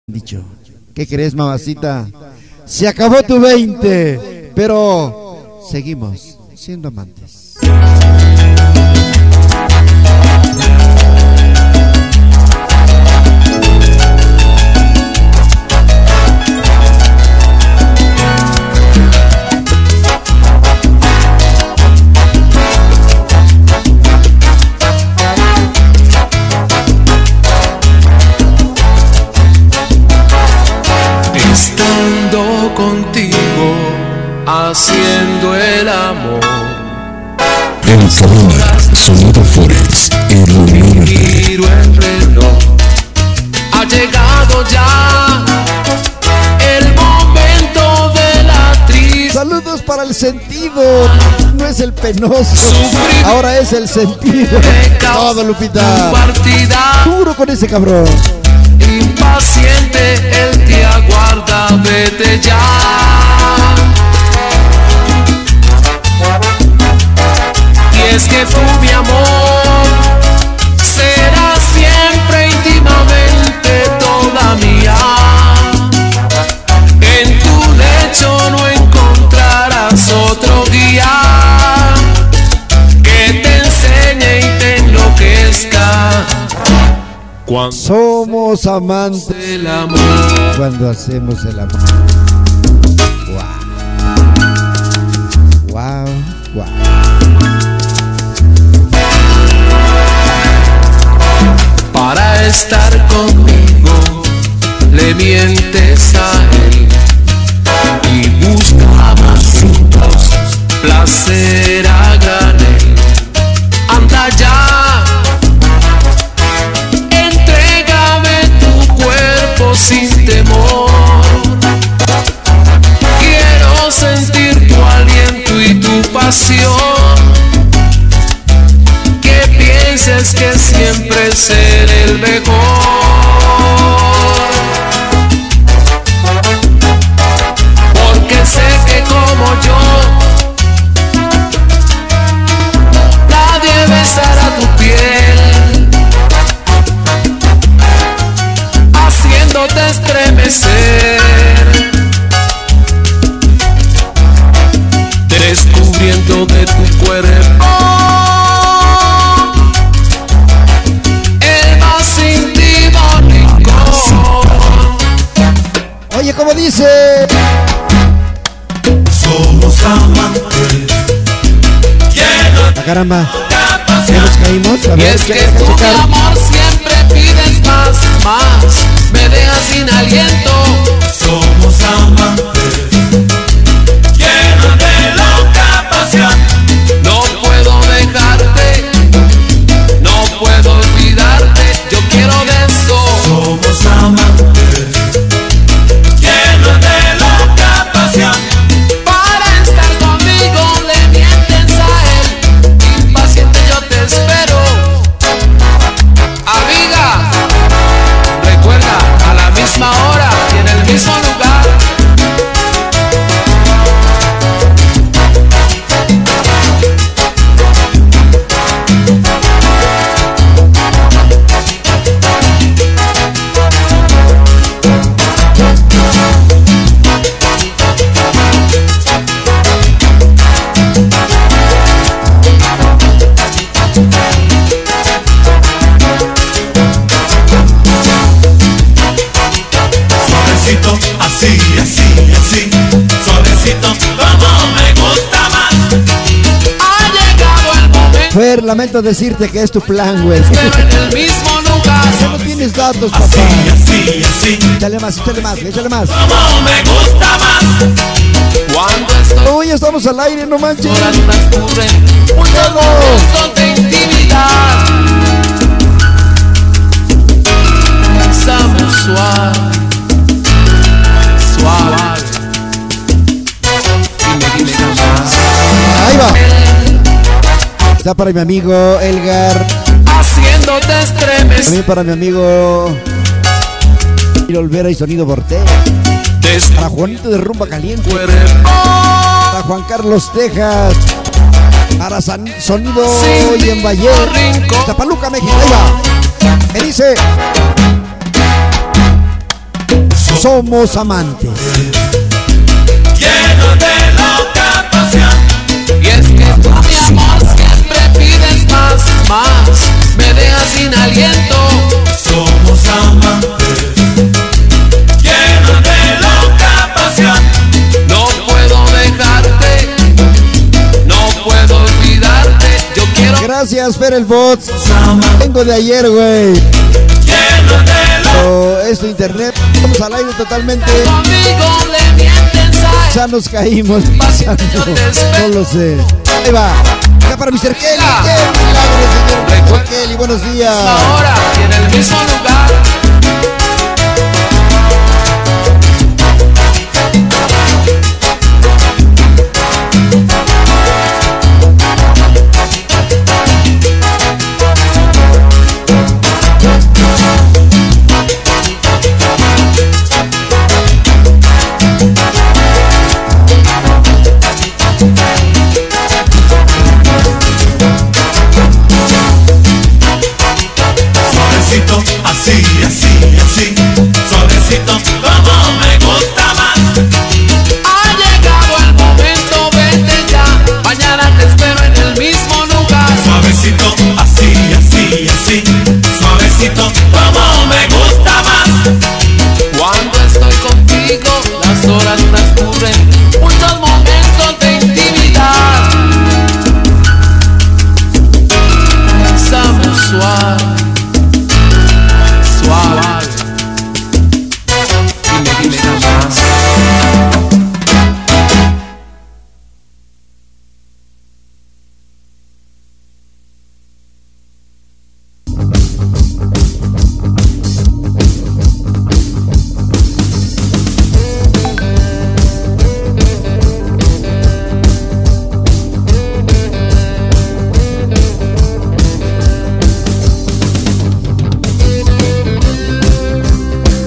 Dicho, ¿qué crees, mamacita? Se acabó tu 20, pero seguimos siendo amantes. Estando contigo, haciendo el amor. En cabina, Sonido Forex, el unión. Giro el reloj. Ha llegado ya el momento de la triste. Saludos para el sentido. No es el penoso, ahora es el sentido. Todo, Lupita. Duro con ese cabrón. Impaciente, él te aguarda, vete ya. Y es que tú, mi amor, serás siempre íntimamente toda mía. En tu lecho no encontrarás otro guía que te enseñe y te enloquezca. Cuando somos amantes del amor, cuando hacemos el amor. Wow. Wow, wow. Para estar conmigo le mientes a él y buscamos juntos placer a granel. Anda ya. Sin temor, quiero sentir tu aliento y tu pasión. Que pienses que siempre seré el mejor, porque sé que como yo nadie besará tu piel, haciéndote estremecer, descubriendo de tu cuerpo el más íntimo rincón. Oye, ¿cómo dice? Somos amantes, ¡Ah, caramba! ¿Ya nos caímos? A Y ver, es que tú, mi amor, siempre pides más, más, me dejas sin aliento. somos amantes, llenos de loca pasión. No puedo dejarte, no puedo olvidarte, yo quiero de eso. Somos amantes, llenos de loca pasión. Para estar conmigo le mientes a él, impaciente yo te espero. Amiga, recuerda, a la misma hora y en el mismo lugar. Suavecito, así, así, así. Suavecito, como me gusta más. Ha llegado el momento Fer, lamento decirte que es tu plan, güey. de estar en el mismo lugar. No tienes datos, papá. Así, así, así. Échale más, échale más. Como me gusta más. Cuando estoy Hoy estamos al aire, no manches. horas transcurren, muchos momentos de intimidad. Comenzamos suave, suave. Dime más. Ahí va. Está para mi amigo Elgar. Haciéndote estremecer. También para mi amigo Olvera y Sonido Borte. Para Juanito de Rumba Caliente. Para Juan Carlos Tejas. Para Sonido y en Valle. Tapaluca, México. Ahí va. Me dice. somos amantes. Lleno de loca pasión. Y es que tú, mi amor, siempre pides más, más. Me dejas sin aliento. Somos amantes. Lleno de loca pasión. No puedo dejarte, no puedo olvidarte. Yo quiero. Gracias, Fer el Bot. Somos amantes. Vengo de ayer, güey. Lleno de loca. Esto internet, estamos al aire totalmente. Conmigo le mienten, ¿sabes? Ya nos caímos. Ya no lo sé. Ahí va. Acá para Mr. Kelly. ¡Qué milagro, señor Mr. Kelly! Buenos días. Ahora y en el mismo lugar.